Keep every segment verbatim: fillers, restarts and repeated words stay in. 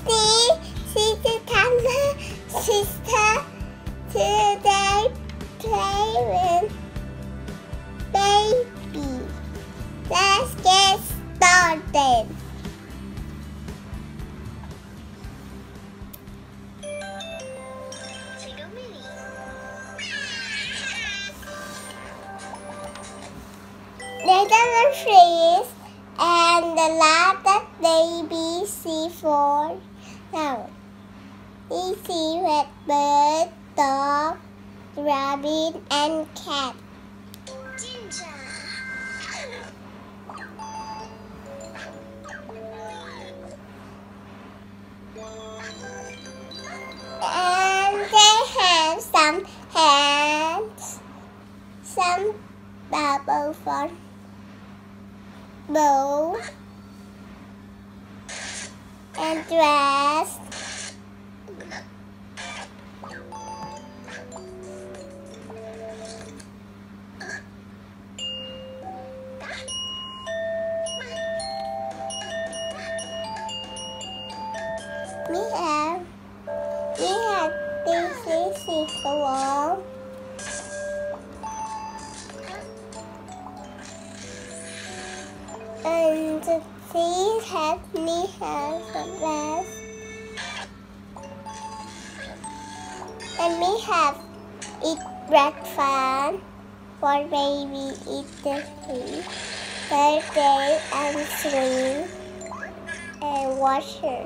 see, see the camera, sister, today play with baby. Let's get started. Little trees and the letter baby C for now. We see red bird, dog, rabbit, and cat. And they have some hands, some bubble for bow and dress. We have we have this is wall. And the trees have me have a vest. And we have eat breakfast for baby eat the tree, birthday and swing and washer.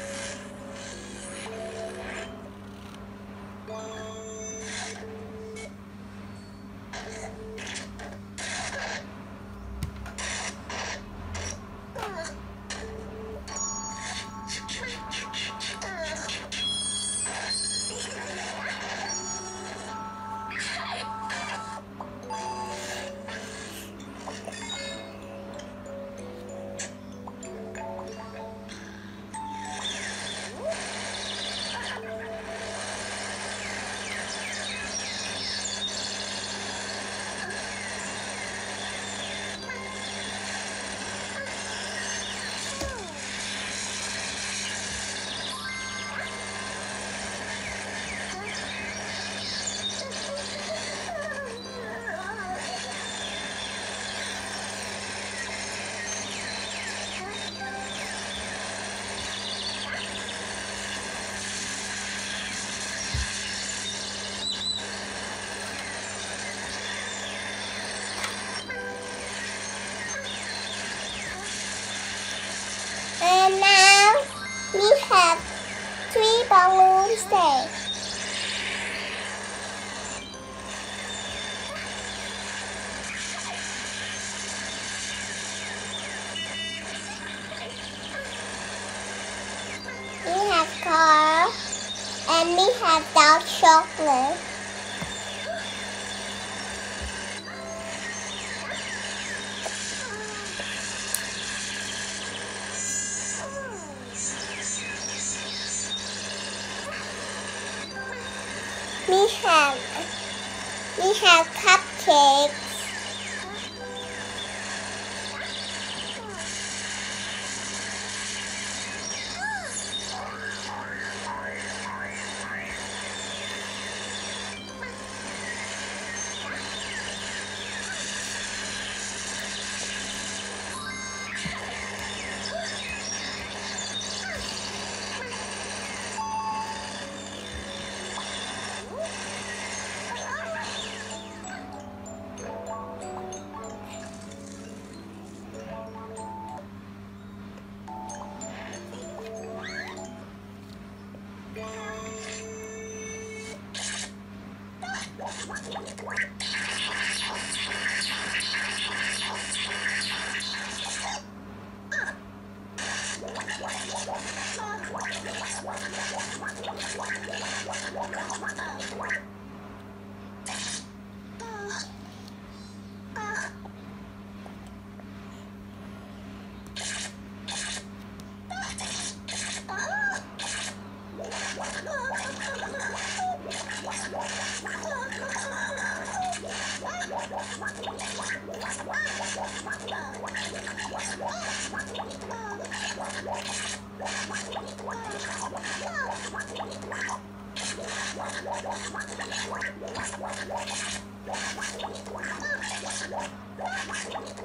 And now we have three balloons there. We have car and we have dark chocolate. We have we have cupcakes.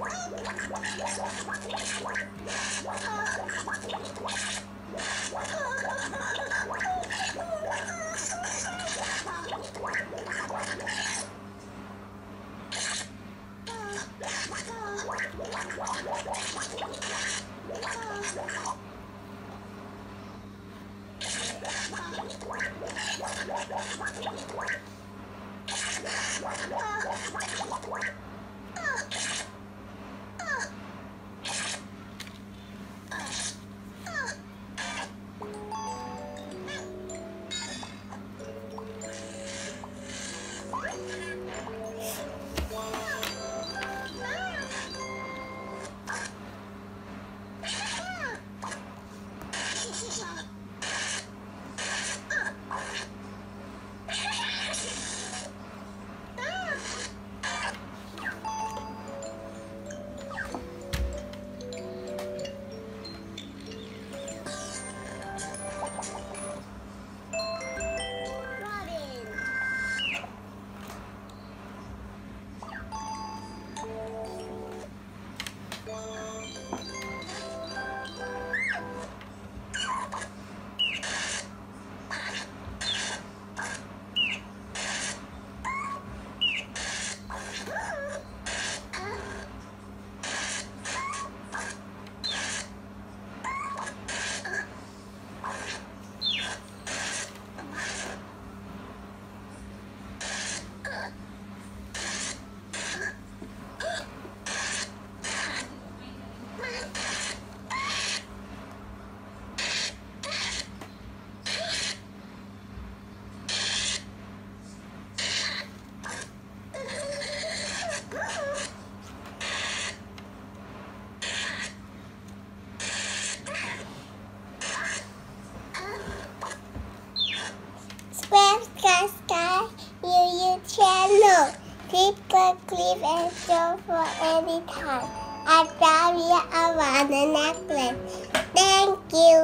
Subscribe YouTube channel. Click the clip and show for any time. I found you a necklace. Thank you.